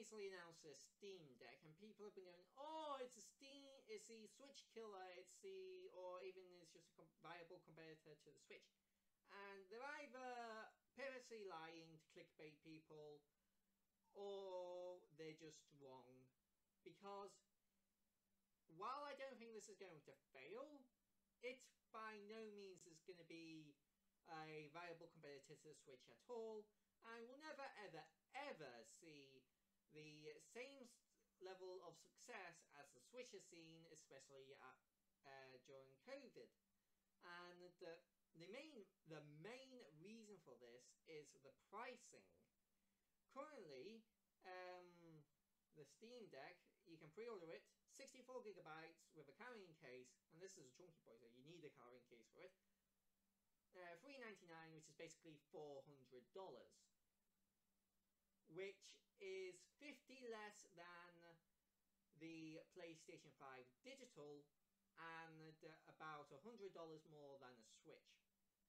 recently announced a Steam Deck, and people have been going, "Oh, it's the Switch killer, or even it's just a viable competitor to the Switch." And they're either purposely lying to clickbait people, or they're just wrong. Because while I don't think this is going to fail, it by no means is going to be a viable competitor to the Switch at all, and will never ever see the same level of success as the Switch has seen, especially during COVID. And the main reason for this is the pricing. Currently, the Steam Deck, you can pre-order it, 64 gigabytes with a carrying case, and this is a chunky boy, so you need a carrying case for it. $399, which is basically $400, which is $50 less than the PlayStation 5 digital, and about $100 more than a Switch.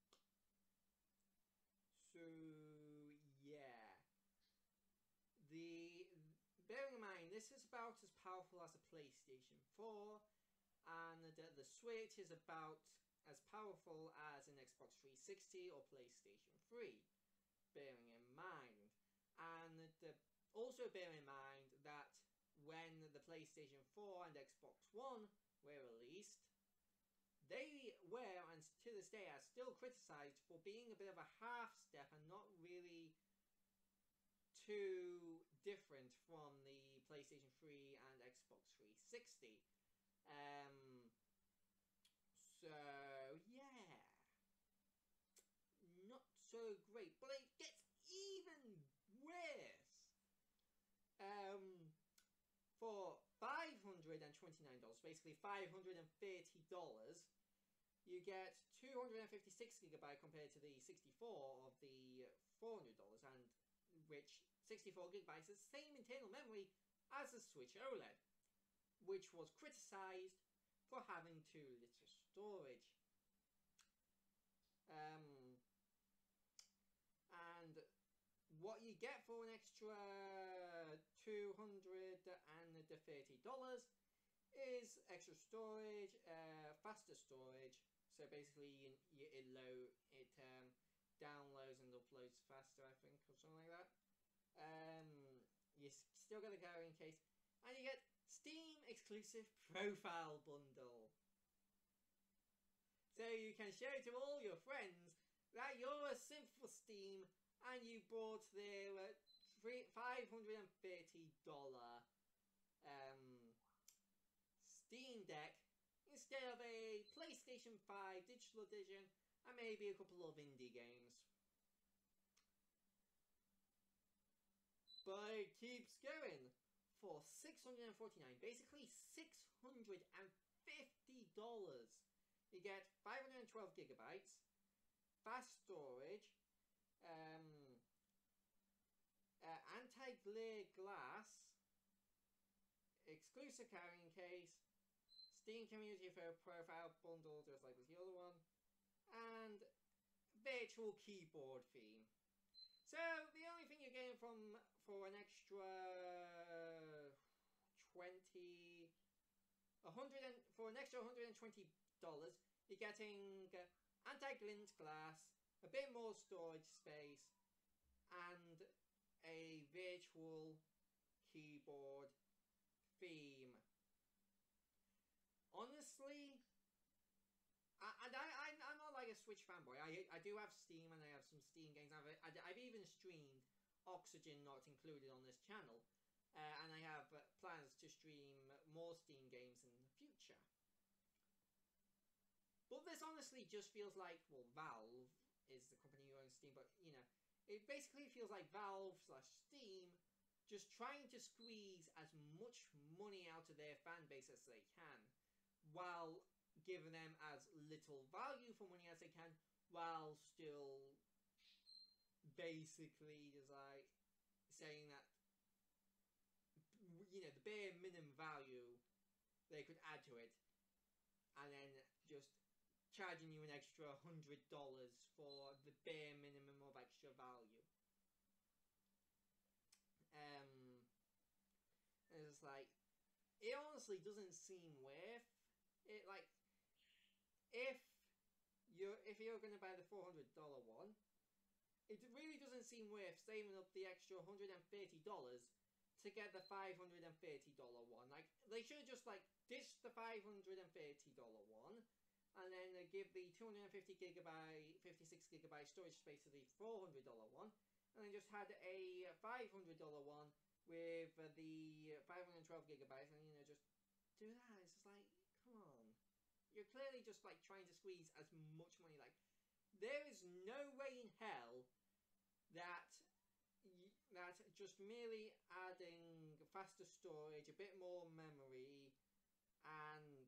So yeah, bearing in mind this is about as powerful as a PlayStation 4, and the Switch is about as powerful as an Xbox 360 or PlayStation 3, bearing in mind. And also bear in mind that when the PlayStation 4 and Xbox One were released, they were, and to this day are still criticised for being a bit of a half step and not really too different from the PlayStation 3 and Xbox 360. So yeah, not so great, but it gets even worse. For $529, basically $530, you get 256 gigabyte compared to the 64 of the $400, and which 64 gigabytes is the same internal memory as the Switch OLED, which was criticised for having too little storage. And what you get for an extra $230 is extra storage, faster storage. So basically, it downloads and uploads faster, I think, or something like that. You still get a carrying case, and you get Steam exclusive profile bundle. So you can show to all your friends that you're a simp for Steam and you bought their $530 Steam Deck instead of a PlayStation 5 digital edition and maybe a couple of indie games. But it keeps going. For $649, basically $650, you get 512 gigabytes, fast storage, anti-glare glass, exclusive carrying case, Steam Community Profile bundle just like with the other one, and virtual keyboard theme. So the only thing you're getting for an extra for an extra $120, you're getting anti-glint glass, a bit more storage space, and a virtual keyboard theme. Honestly, I'm not like a Switch fanboy. I do have Steam and I have some Steam games. I've even streamed Oxygen, not included on this channel, and I have plans to stream more Steam games in the future. But this honestly just feels like, well, Valve is the company who owns Steam, but you know, it basically feels like Valve/Steam just trying to squeeze as much money out of their fan base as they can, while giving them as little value for money as they can, while still basically just like saying that, you know, the bare minimum value they could add to it, and then just charging you an extra $100 for the bare minimum of extra value. it's like, it honestly doesn't seem worth it. Like, if you're going to buy the $400 one, it really doesn't seem worth saving up the extra $130 to get the $530 one. Like, they should have just like ditched the $530 one, and then give the 250 gigabyte, 56 gigabyte storage space to the $400 one, and then just had a $500 one with the 512 gigabytes, and just do that. It's just like, come on, you're clearly just like trying to squeeze as much money. Like, there is no way in hell that just merely adding faster storage, a bit more memory, and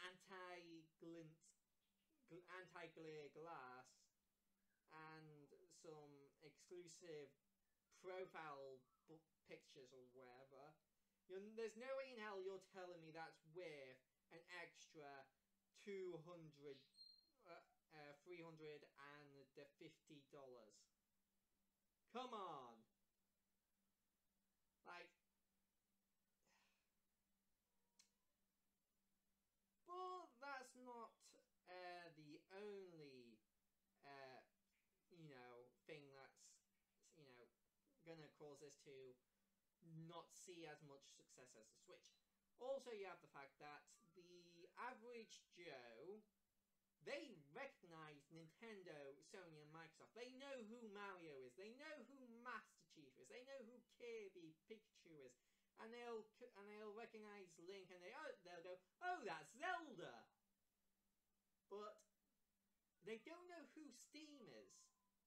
anti-glare glass, and some exclusive profile pictures or whatever. There's no way in hell you're telling me that's worth an extra $350. Come on. Like, but that's not the only thing that's gonna cause us to not see as much success as the Switch. Also, you have the fact that the average Joe, they recognize Nintendo, Sony, and Microsoft. They know who Mario is. They know who Master Chief is. They know who Kirby, Pikachu is, and they'll recognize Link, and they'll go, "Oh, that's Zelda." But they don't know who Steam is.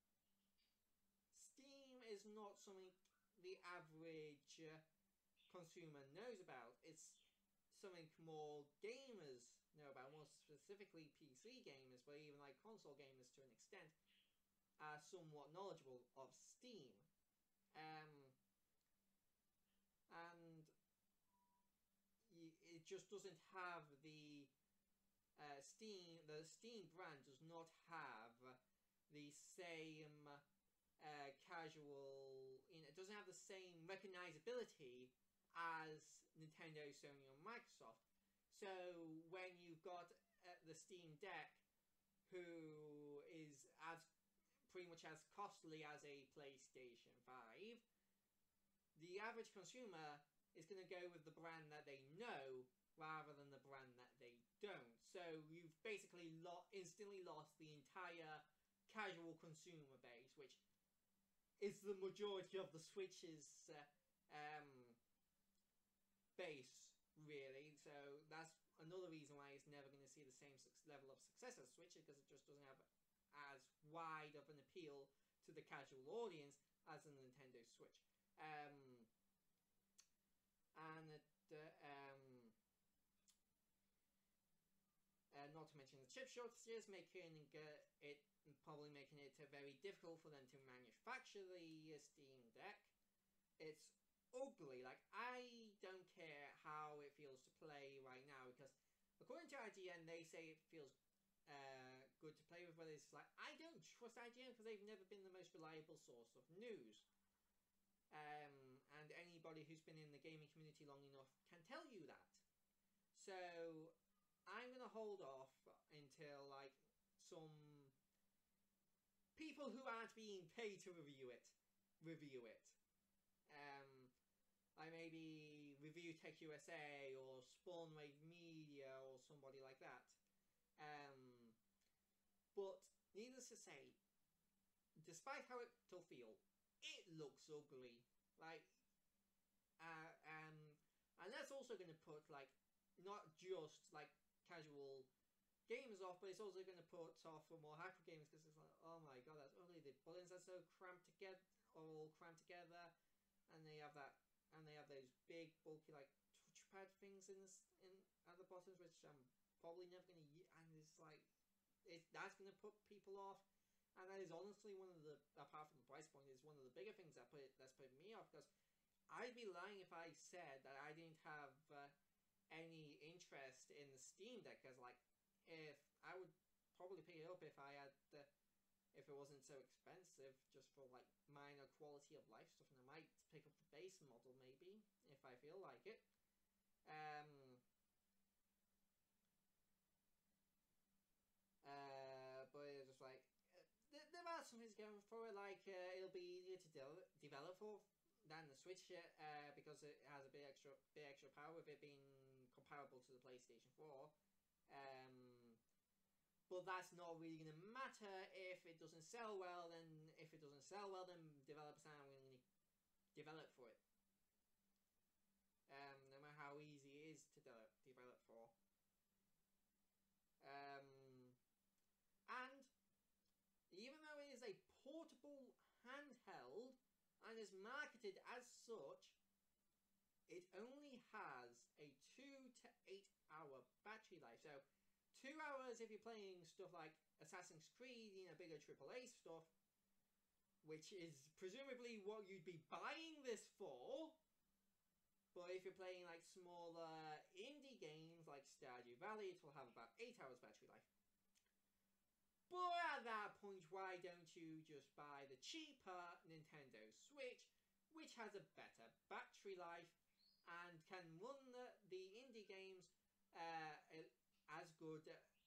Steam is not something the average consumer knows about. It's something more gamers know about, more specifically PC gamers, but even like console gamers to an extent are somewhat knowledgeable of Steam. And it just doesn't have the Steam. The Steam brand does not have the same casual. It doesn't have the same recognizability as Nintendo, Sony, or Microsoft. So when you've got the Steam Deck, who is pretty much as costly as a PlayStation 5, the average consumer is going to go with the brand that they know rather than the brand that they don't. So you've basically instantly lost the entire casual consumer base, which is the majority of the Switch's base, really. So that's another reason why it's never going to see the same level of success as Switch, because it just doesn't have as wide of an appeal to the casual audience as the Nintendo Switch. Not to mention the chip shortages, probably making it very difficult for them to manufacture the Steam Deck. It's ugly. Like, I don't care how it feels to play right now, because according to IGN, they say it feels good to play with, but it's like, I don't trust IGN because they've never been the most reliable source of news. And anybody who's been in the gaming community long enough can tell you that. So I'm gonna hold off until like some people who aren't being paid to review it. Like maybe Review Tech USA or Spawnwave Media or somebody like that. But needless to say, despite how it'll feel, it looks ugly. Like, and that's also going to put like not just like casual gamers off, but it's also going to put off for more hardcore gamers, because it's like, oh my god, that's ugly. The buttons are so cramped together, all cramped together, and they have those big bulky like touchpad things at the bottoms, which I'm probably never going to use. And it's like, that's going to put people off. And that is honestly one of the, apart from the price point, is one of the bigger things that's put me off, because I'd be lying if I said that I didn't have any interest in the Steam Deck, because like, if I would probably pick it up if I had if it wasn't so expensive, just for like minor quality of life stuff, and I might pick up the base model maybe if I feel like it. But it's just like there are some things going for it. Like it'll be easier to develop for than the Switch because it has a bit extra power with it being comparable to the PlayStation 4. But that's not really going to matter if it doesn't sell well. Then if it doesn't sell well, then developers aren't willing to develop for it. No matter how easy it is to develop for. And even though it is a portable handheld and is marketed as such, it only has a 2 to 8 hour battery life. So 2 hours if you're playing stuff like Assassin's Creed, bigger AAA stuff, which is presumably what you'd be buying this for. But if you're playing like smaller indie games like Stardew Valley, it will have about 8 hours battery life. But at that point, why don't you just buy the cheaper Nintendo Switch, which has a better battery life and can run the indie games as good,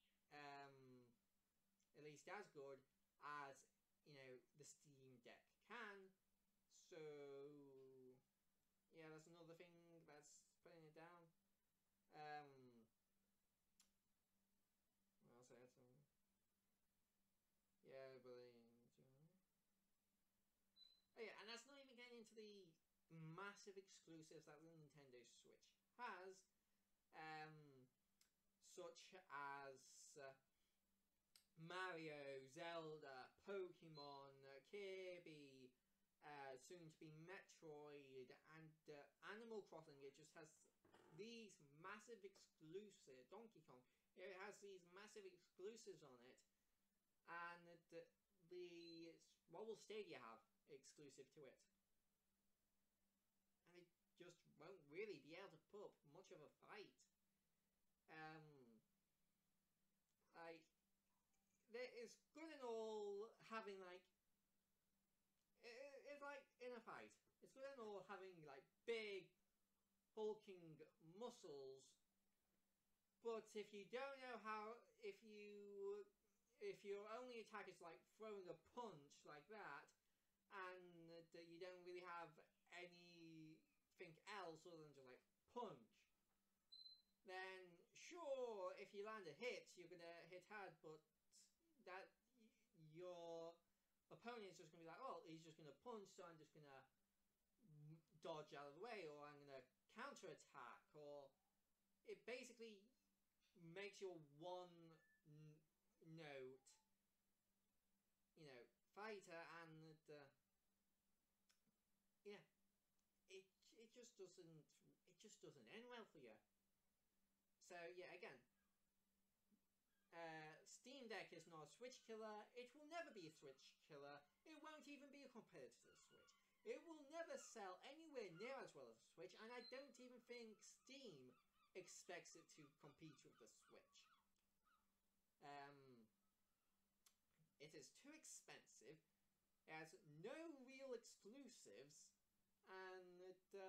at least as good as the Steam Deck can. So yeah, that's another thing that's putting it down. What else I had some. Yeah, but oh yeah, and that's not even getting into the massive exclusives that the Nintendo Switch has, such as Mario, Zelda, Pokemon, Kirby, soon to be Metroid, and Animal Crossing. It just has these massive exclusive Donkey Kong. It has these massive exclusives on it. And what will Stadia have exclusive to it? And it just won't really be able to put up much of a fight. It's good and all having it's like in a fight. It's good and all having like big hulking muscles, but if you don't know how, if your only attack is like throwing a punch like that, and you don't really have anything else other than just like punch, then sure, if you land a hit, you're gonna hit hard, but that your opponent is just gonna be like, oh, he's just gonna punch, so I'm just gonna dodge out of the way, or I'm gonna counter attack, or it basically makes your one note fighter, and yeah, it just doesn't end well for you. So yeah, again, Steam Deck is not a Switch killer. It will never be a Switch killer. It won't even be a competitor to the Switch. It will never sell anywhere near as well as the Switch, and I don't even think Steam expects it to compete with the Switch. It is too expensive. It has no real exclusives, and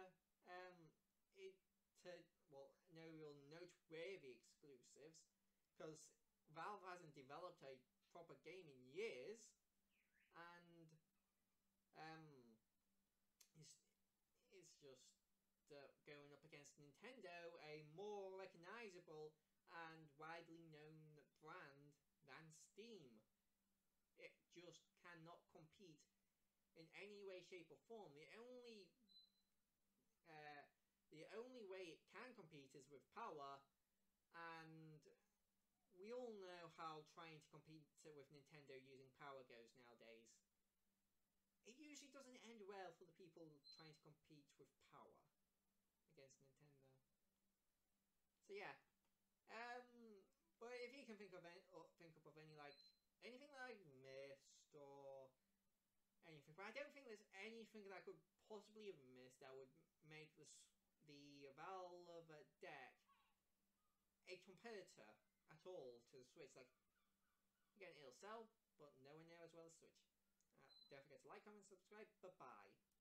no real noteworthy exclusives, because Valve hasn't developed a proper game in years, and it's just going up against Nintendo, a more recognizable and widely known brand than Steam. It just cannot compete in any way, shape, or form. The only way it can compete is with power, and we all know how trying to compete with Nintendo using power goes nowadays. It usually doesn't end well for the people trying to compete with power against Nintendo. So yeah, but if you can think up of any anything that I've missed or anything, but I don't think there's anything that I could possibly have missed that would make the Valve deck a competitor at all to the Switch. Like, again, it'll sell, but nowhere near as well as Switch. Don't forget to like, comment, subscribe. Bye bye.